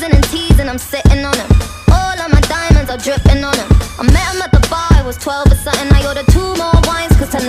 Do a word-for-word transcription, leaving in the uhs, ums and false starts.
Teasing and teasing, I'm sitting on him. All of my diamonds are dripping on him. I met him at the bar, I was twelve or something. I ordered two more wines, cause